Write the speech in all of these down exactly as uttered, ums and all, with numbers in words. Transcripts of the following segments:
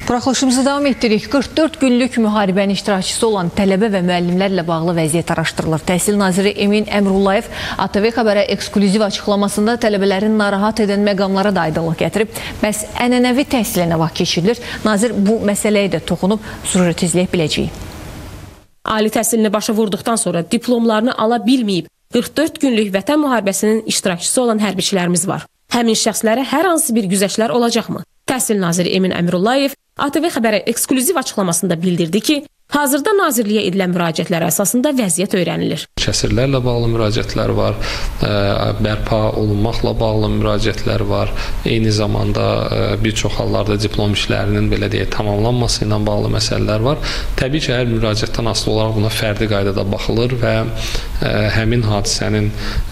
Buraxılışımızı davam etdiririk. qırx dörd günlük müharibənin iştirakçısı olan tələbə və müəllimlərlə bağlı vəziyyət araşdırılır. Təhsil naziri Emin Əmrullayev A T V xəbərə eksklüziv açıqlamasında tələbələrin narahat edən məqamlara da aydınlıq gətirib. Bəs ənənəvi təhsilə nə vaxt keçirilir? Nazir bu məsələyə də toxunub, süjet izləyək biləcəyik. Ali təhsilini başa vurduqdan sonra diplomlarını ala bilməyib, qırx dörd günlük vətən müharibəsinin iştirakçısı olan hərbiçilərimiz var. Həmin şəxslərə hər hansı bir güzəştlər olacaqmı? Təhsil naziri Emin Əmrullayev A T V xəbərə eksklüziv açıqlamasında bildirdi ki, hazırda nazirliyə edilən müraciətlər əsasında vəziyyət öyrənilir. Kəsirlərlə bağlı müraciətlər var, bərpa olunmaqla bağlı müraciətlər var. Eyni zamanda bir çox hallarda diplom işlərinin belə deyək tamamlanması ilə bağlı məsələlər var. Təbii ki, hər müraciətdən asılı olaraq buna fərdi qaydada baxılır və həmin hadisənin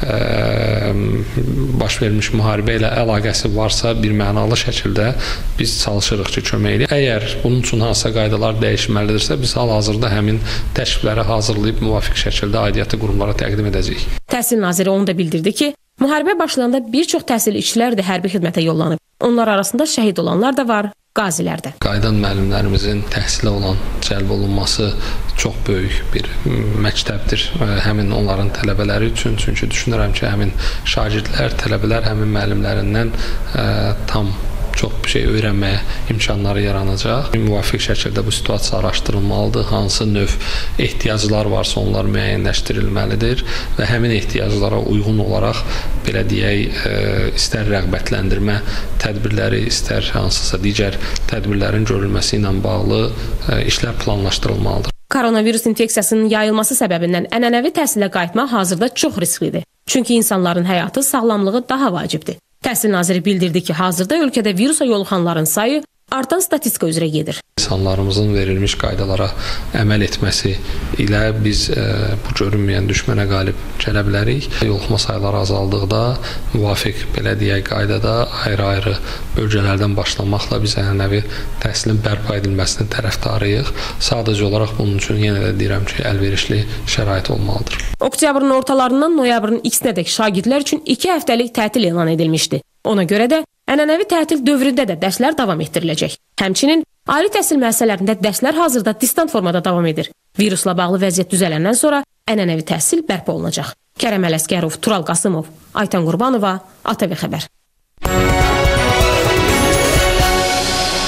baş vermiş müharibə ilə əlaqəsi varsa bir mənalı şəkildə biz çalışırıq ki, kömək edək. Əgər bunun üçün hansısa qaydalar dəyişməlidirsə, biz hal-hazırda həmin təklifləri hazırlayıb müvafiq şəkildə aidiyyatı qurumlara təqdim edəcəyik. Təhsil naziri onu da bildirdi ki, müharibə başlayanda bir çox təhsil işçiləri də hərbi xidmətə yollanıb. Onlar arasında şəhid olanlar da var, qazilər də. Qayıdan müəllimlərimizin təhsilə olan cəlb olunması çox böyük bir məktəbdir həmin onların tələbələri üçün. Çünki düşünürəm ki, həmin şagirdlər, tələbələr həmin müəllimlərindən ə, tam çox bir şey öyrənməyə imkanları yaranacaq. Müvafiq şəkildə bu situasiya araşdırılmalıdır. Hansı növ ehtiyaclar varsa onlar müəyyənləşdirilməlidir və həmin ehtiyaclara uyğun olaraq belə deyək, istər rəğbətləndirmə tədbirləri, istər hansısa digər tədbirlərin görülməsi ilə bağlı işlər planlaşdırılmalıdır. Koronavirus infeksiyasının yayılması səbəbindən ənənəvi təhsilə qayıtmaq hazırda çox risklidir. Çünki insanların həyatı, sağlamlığı daha vacibdir. Təhsil naziri bildirdi ki, hazırda ölkədə virusa yoluxanların sayı artan statistika üzrə gedir. İnsanlarımızın verilmiş qaydalara əməl etməsi ilə biz e, bu görünməyən düşmənə qalib gələ bilərik. Yoluxma sayıları azaldıqda müvafiq belə deyək qaydada ayrı-ayrı bölgələrdən başlamaqla biz ənənəvi təhsilin bərpa edilməsinin tərəfdarıyıq. Sadəcə olaraq bunun üçün yenə də deyirəm ki, əlverişli şərait olmalıdır. Oktyabrın ortalarından noyabrın ikisindək şagirdlər üçün iki həftəlik tətil elan edilmişdi. Ona görə də ənənəvi tətil dövründə də dərslər davam etdiriləcək. Həmçinin ali təhsil müəssisələrində dərslər hazırda distant formada davam edir. Virusla bağlı vəziyyət düzələndən sonra ənənəvi təhsil bərpa olunacaq. Kərəm Ələsgərov, Tural Qasımov, Aytan Qurbanova, A T V xəbər.